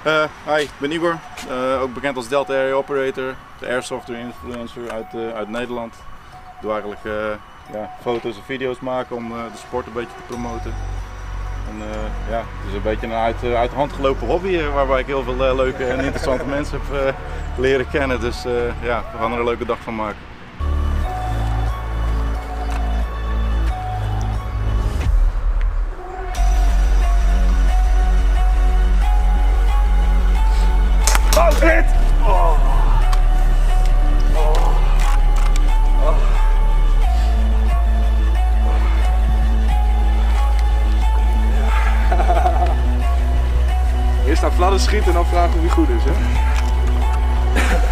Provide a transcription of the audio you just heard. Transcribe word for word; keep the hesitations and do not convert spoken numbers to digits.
Uh, hi, ik ben Igor, uh, ook bekend als Delta Area Operator, de airsoftware influencer uit, uh, uit Nederland. Ik doe eigenlijk uh, ja, foto's en video's maken om uh, de sport een beetje te promoten. En, uh, ja, het is een beetje een uit, uh, uit de hand gelopen hobby uh, waarbij ik heel veel uh, leuke en interessante mensen heb uh, leren kennen. Dus uh, ja, we gaan er een leuke dag van maken. Oh, hit! Oh. Oh. Oh. Eerst naar fladder schieten en dan vragen wie goed is, hè?